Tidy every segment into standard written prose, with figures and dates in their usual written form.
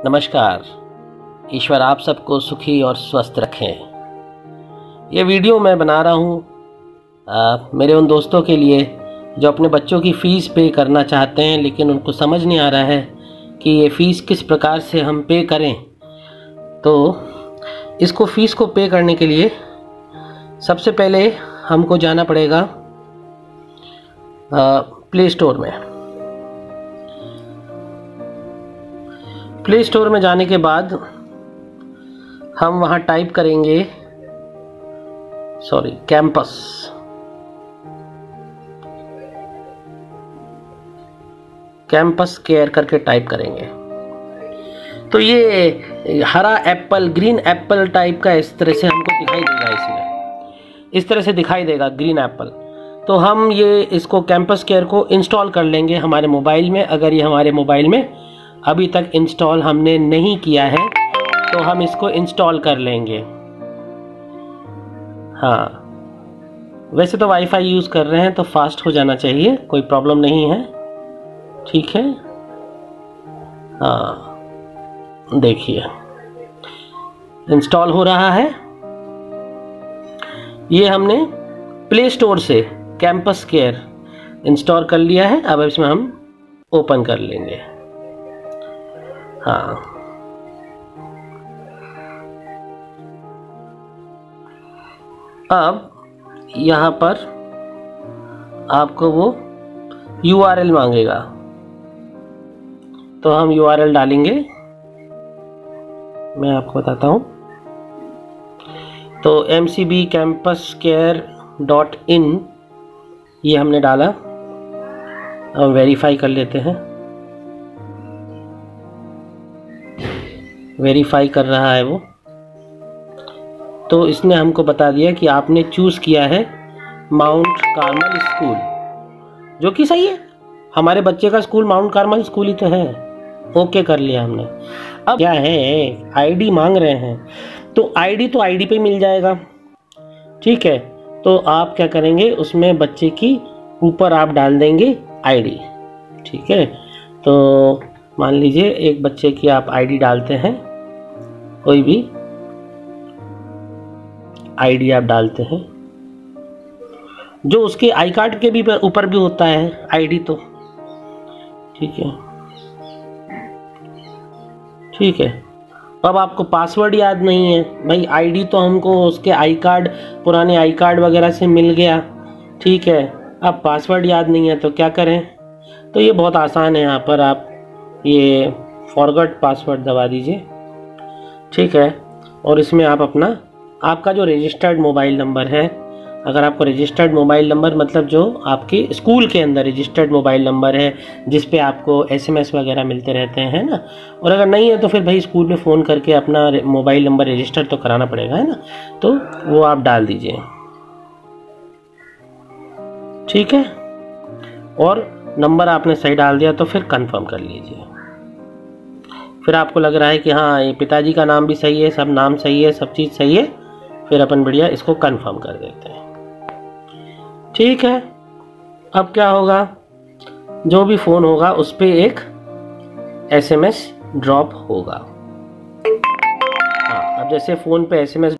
नमस्कार। ईश्वर आप सबको सुखी और स्वस्थ रखें। ये वीडियो मैं बना रहा हूँ मेरे उन दोस्तों के लिए जो अपने बच्चों की फ़ीस पे करना चाहते हैं, लेकिन उनको समझ नहीं आ रहा है कि ये फ़ीस किस प्रकार से हम पे करें। तो इसको फ़ीस को पे करने के लिए सबसे पहले हमको जाना पड़ेगा प्ले स्टोर में। प्ले स्टोर में जाने के बाद हम वहाँ टाइप करेंगे कैंपस केयर करके टाइप करेंगे तो ये हरा एप्पल, ग्रीन एप्पल टाइप का इस तरह से हमको दिखाई देगा। इसमें इस तरह से दिखाई देगा ग्रीन एप्पल। तो हम ये इसको कैंपस केयर को इंस्टॉल कर लेंगे हमारे मोबाइल में। अगर ये हमारे मोबाइल में अभी तक इंस्टॉल हमने नहीं किया है तो हम इसको इंस्टॉल कर लेंगे। हाँ, वैसे तो वाईफाई यूज़ कर रहे हैं तो फास्ट हो जाना चाहिए, कोई प्रॉब्लम नहीं है। ठीक है, हाँ देखिए इंस्टॉल हो रहा है। ये हमने प्ले स्टोर से कैंपस केयर इंस्टॉल कर लिया है। अब इसमें हम ओपन कर लेंगे। हाँ, अब यहाँ पर आपको वो URL मांगेगा तो हम URL डालेंगे। मैं आपको बताता हूँ। तो mcbcampuscare.in ये हमने डाला। अब वेरीफाई कर लेते हैं। वेरीफाई कर रहा है वो। तो इसने हमको बता दिया कि आपने चूज़ किया है माउंट कार्मल स्कूल, जो कि सही है। हमारे बच्चे का स्कूल माउंट कार्मल स्कूल ही तो है। ओके कर लिया हमने। अब क्या है, आईडी मांग रहे हैं तो आईडी पे मिल जाएगा। ठीक है, तो आप क्या करेंगे, उसमें बच्चे की ऊपर आप डाल देंगे आईडी। ठीक है, तो मान लीजिए एक बच्चे की आप आईडी डालते हैं, कोई भी आईडी आप डालते हैं जो उसके आई कार्ड के भी ऊपर भी होता है आईडी। तो ठीक है, ठीक है। अब आपको पासवर्ड याद नहीं है भाई, आईडी तो हमको उसके आई कार्ड, पुराने आई कार्ड वगैरह से मिल गया। ठीक है, अब पासवर्ड याद नहीं है तो क्या करें। तो ये बहुत आसान है। यहाँ पर आप ये फॉरगॉट पासवर्ड दबा दीजिए। ठीक है, और इसमें आप आपका जो रजिस्टर्ड मोबाइल नंबर है, अगर आपको रजिस्टर्ड मोबाइल नंबर मतलब जो आपके स्कूल के अंदर रजिस्टर्ड मोबाइल नंबर है जिस पे आपको SMS वगैरह मिलते रहते हैं ना, और अगर नहीं है तो फिर भाई स्कूल में फ़ोन करके अपना मोबाइल नंबर रजिस्टर तो कराना पड़ेगा, है ना। तो वो आप डाल दीजिए। ठीक है, और नंबर आपने सही डाल दिया तो फिर कंफर्म कर लीजिए। फिर आपको लग रहा है कि हाँ ये पिताजी का नाम भी सही है, सब नाम सही है, सब चीज़ सही है, फिर अपन बढ़िया इसको कंफर्म कर देते हैं। ठीक है, अब क्या होगा, जो भी फ़ोन होगा उस पर एक SMS ड्रॉप होगा। हाँ, अब जैसे फ़ोन पे SMS,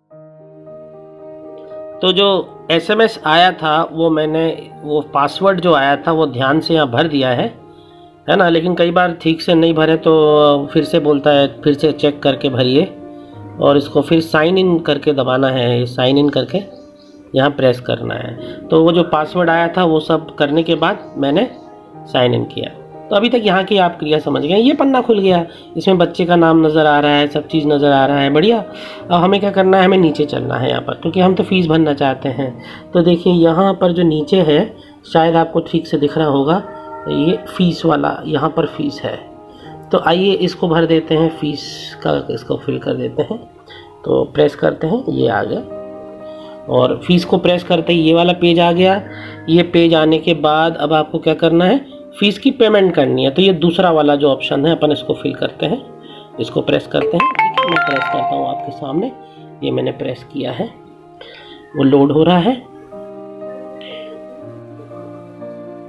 तो जो SMS आया था वो पासवर्ड जो आया था वो ध्यान से यहाँ भर दिया है ना। लेकिन कई बार ठीक से नहीं भरे तो फिर से बोलता है फिर से चेक करके भरिए, और इसको फिर साइन इन करके दबाना है। साइन इन करके यहाँ प्रेस करना है। तो वो जो पासवर्ड आया था वो सब करने के बाद मैंने साइन इन किया। तो अभी तक यहाँ की आप क्रिया समझ गए। ये पन्ना खुल गया, इसमें बच्चे का नाम नज़र आ रहा है, सब चीज़ नज़र आ रहा है, बढ़िया। अब हमें क्या करना है, हमें नीचे चलना है यहाँ पर, क्योंकि हम तो फीस भरना चाहते हैं। तो देखिए यहाँ पर जो नीचे है, शायद आपको ठीक से दिख रहा होगा, ये फ़ीस वाला यहाँ पर फ़ीस है। तो आइए इसको भर देते हैं, फ़ीस का इसको फिल कर देते हैं। तो प्रेस करते हैं, ये आ गया, और फ़ीस को प्रेस करते ही ये वाला पेज आ गया। ये पेज आने के बाद अब आपको क्या करना है, फ़ीस की पेमेंट करनी है। तो ये दूसरा वाला जो ऑप्शन है अपन इसको फिल करते हैं, इसको प्रेस करते हैं। ठीक है, मैं प्रेस करता हूँ आपके सामने, ये मैंने प्रेस किया है, वो लोड हो रहा है।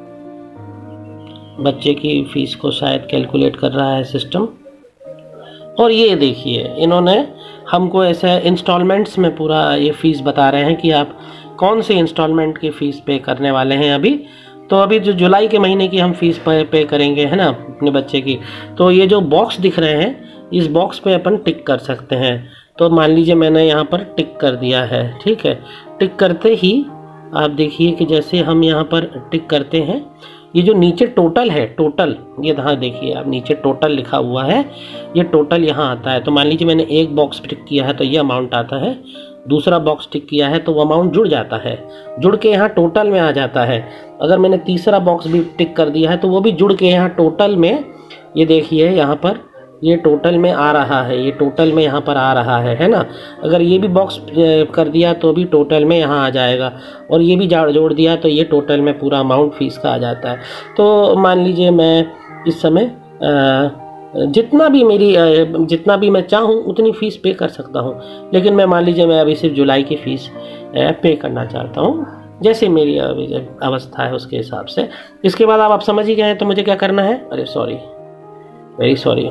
बच्चे की फ़ीस को शायद कैलकुलेट कर रहा है सिस्टम। और ये देखिए इन्होंने हमको ऐसे इंस्टॉलमेंट्स में पूरा ये फ़ीस बता रहे हैं कि आप कौन से इंस्टॉलमेंट की फ़ीस पे करने वाले हैं अभी। तो अभी जो जुलाई के महीने की हम फ़ीस पे करेंगे, है ना, अपने बच्चे की। तो ये जो बॉक्स दिख रहे हैं, इस बॉक्स पे अपन टिक कर सकते हैं। तो मान लीजिए मैंने यहाँ पर टिक कर दिया है, ठीक है। टिक करते ही आप देखिए कि जैसे हम यहाँ पर टिक करते हैं, ये जो नीचे टोटल है, टोटल ये यहाँ देखिए आप, नीचे टोटल लिखा हुआ है, ये टोटल यहाँ आता है। तो मान लीजिए मैंने एक बॉक्स टिक किया है तो ये अमाउंट आता है, दूसरा बॉक्स टिक किया है तो वो अमाउंट जुड़ जाता है, जुड़ के यहाँ टोटल में आ जाता है। अगर मैंने तीसरा बॉक्स भी टिक कर दिया है तो वो भी जुड़ के यहाँ टोटल में, ये देखिए यहाँ पर ये टोटल में आ रहा है, ये टोटल में यहाँ पर आ रहा है ना। अगर ये भी बॉक्स कर दिया तो भी टोटल में यहाँ आ जाएगा, और ये भी जोड़ दिया तो ये टोटल में पूरा अमाउंट फ़ीस का आ जाता है। तो मान लीजिए मैं इस समय जितना भी मैं चाहूँ उतनी फ़ीस पे कर सकता हूँ, लेकिन मैं मान लीजिए मैं अभी सिर्फ जुलाई की फ़ीस पे करना चाहता हूँ, जैसे मेरी अभी अवस्था है उसके हिसाब से। इसके बाद आप समझ ही गए हैं तो मुझे क्या करना है, अरे सॉरी, वेरी सॉरी।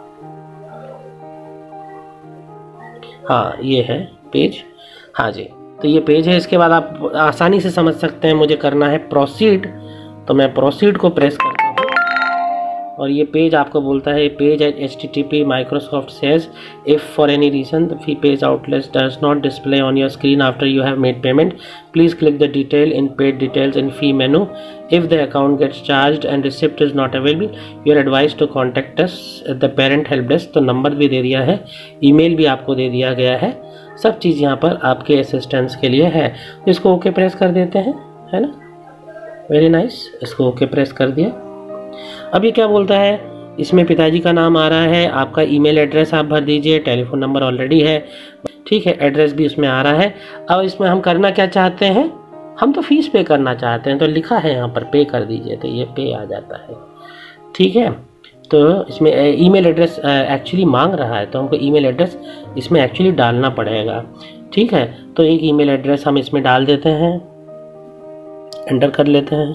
हाँ ये है पेज, हाँ जी, तो ये पेज है। इसके बाद आप आसानी से समझ सकते हैं मुझे करना है प्रोसीड, तो मैं प्रोसीड को प्रेस करता हूँ और ये पेज आपको बोलता है, page at HTTP Microsoft says if for any reason the fee pays outlet does not display on your screen after you have made payment, please click the detail in paid details in fee menu. If the account gets charged and receipt is not available, you are advised to contact us at the parent help desk। तो number भी दे दिया है, email भी आपको दे दिया गया है, सब चीज़ यहाँ पर आपके असिस्टेंस के लिए है। इसको ओके प्रेस कर देते हैं, है ना, वेरी नाइस। इसको ओके प्रेस कर दिया। अब ये क्या बोलता है, इसमें पिताजी का नाम आ रहा है, आपका ईमेल एड्रेस आप भर दीजिए, टेलीफोन नंबर ऑलरेडी है, ठीक है, एड्रेस भी उसमें आ रहा है। अब इसमें हम करना क्या चाहते हैं, हम तो फीस पे करना चाहते हैं, तो लिखा है यहाँ पर पे कर दीजिए, तो ये पे आ जाता है, ठीक है। तो इसमें ईमेल एड्रेस एक्चुअली मांग रहा है, तो हमको ईमेल एड्रेस इसमें एक्चुअली डालना पड़ेगा, ठीक है। तो एक ईमेल एड्रेस हम इसमें डाल देते हैं, एंटर कर लेते हैं,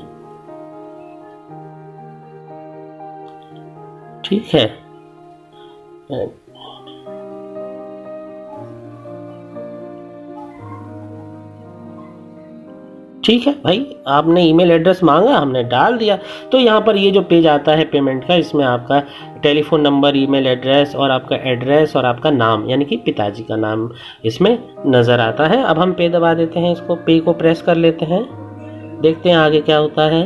ठीक है। ठीक है भाई, आपने ईमेल एड्रेस मांगा, हमने डाल दिया। तो यहाँ पर ये जो पेज आता है पेमेंट का, इसमें आपका टेलीफोन नंबर, ईमेल एड्रेस और आपका एड्रेस और आपका नाम यानी कि पिताजी का नाम इसमें नज़र आता है। अब हम पे दबा देते हैं, इसको पे को प्रेस कर लेते हैं, देखते हैं आगे क्या होता है,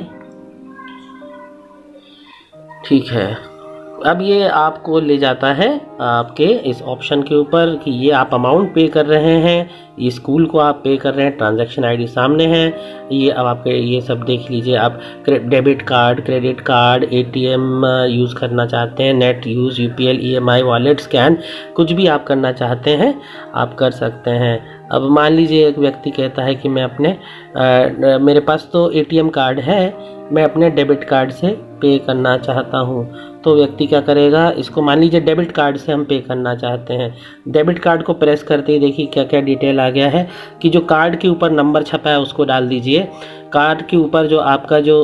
ठीक है। अब ये आपको ले जाता है आपके इस ऑप्शन के ऊपर कि ये आप अमाउंट पे कर रहे हैं, ये स्कूल को आप पे कर रहे हैं, ट्रांजैक्शन आईडी सामने है। ये अब आपके ये सब देख लीजिए, आप debit card, credit card, ATM use करना चाहते हैं, net use, UPL, EMI, wallet, scan, कुछ भी आप करना चाहते हैं आप कर सकते हैं। अब मान लीजिए एक व्यक्ति कहता है कि मैं अपने मेरे पास तो एटीएम कार्ड है, मैं अपने डेबिट कार्ड से पे करना चाहता हूँ। तो व्यक्ति क्या करेगा, इसको मान लीजिए डेबिट कार्ड से हम पे करना चाहते हैं, डेबिट कार्ड को प्रेस करते ही देखिए क्या क्या डिटेल आ गया है कि जो कार्ड के ऊपर नंबर छपा है उसको डाल दीजिए, कार्ड के ऊपर जो आपका जो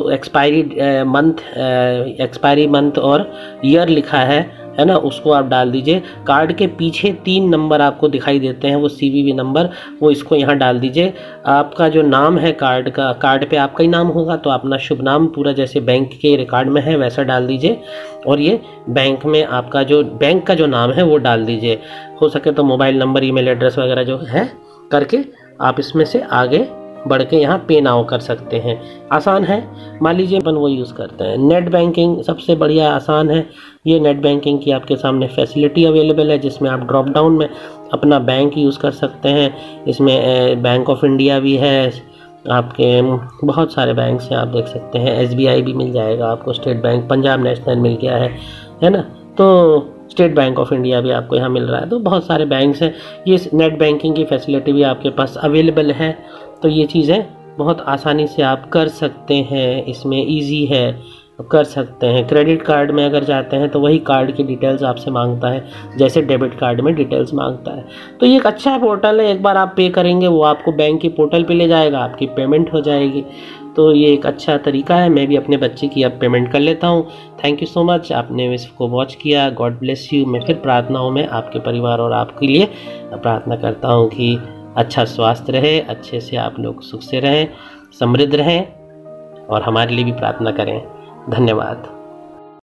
एक्सपायरी मंथ और ईयर लिखा है ना, उसको आप डाल दीजिए। कार्ड के पीछे 3 नंबर आपको दिखाई देते हैं, वो CVV नंबर, वो इसको यहाँ डाल दीजिए। आपका जो नाम है कार्ड का, कार्ड पे आपका ही नाम होगा तो अपना शुभ नाम पूरा जैसे बैंक के रिकॉर्ड में है वैसा डाल दीजिए, और ये बैंक में आपका जो बैंक का जो नाम है वो डाल दीजिए। हो सके तो मोबाइल नंबर, ईमेल एड्रेस वगैरह जो है करके आप इसमें से आगे बढ़ के यहाँ पे नाउ कर सकते हैं। आसान है, मान लीजिए अपन वो यूज़ करते हैं। नेट बैंकिंग सबसे बढ़िया आसान है। ये नेट बैंकिंग की आपके सामने फैसिलिटी अवेलेबल है, जिसमें आप ड्रॉप डाउन में अपना बैंक यूज़ कर सकते हैं। इसमें बैंक ऑफ इंडिया भी है, आपके बहुत सारे बैंक हैं, आप देख सकते हैं। SBI भी मिल जाएगा आपको, स्टेट बैंक, पंजाब नेशनल मिल गया है ना, तो स्टेट बैंक ऑफ इंडिया भी आपको यहाँ मिल रहा है। तो बहुत सारे बैंक्स हैं, ये नेट बैंकिंग की फैसिलिटी भी आपके पास अवेलेबल है। तो ये चीज़ें बहुत आसानी से आप कर सकते हैं, इसमें इजी है, कर सकते हैं। क्रेडिट कार्ड में अगर जाते हैं तो वही कार्ड की डिटेल्स आपसे मांगता है जैसे डेबिट कार्ड में डिटेल्स मांगता है। तो ये एक अच्छा पोर्टल है, एक बार आप पे करेंगे वो आपको बैंक की पोर्टल पे ले जाएगा, आपकी पेमेंट हो जाएगी। तो ये एक अच्छा तरीका है। मैं भी अपने बच्चे की अब पेमेंट कर लेता हूँ। थैंक यू सो मच, आपने इसको वॉच किया। God bless you. मैं फिर प्रार्थनाओं में आपके परिवार और आपके लिए प्रार्थना करता हूँ कि अच्छा स्वास्थ्य रहे, अच्छे से आप लोग सुख से रहें, समृद्ध रहें और हमारे लिए भी प्रार्थना करें। धन्यवाद।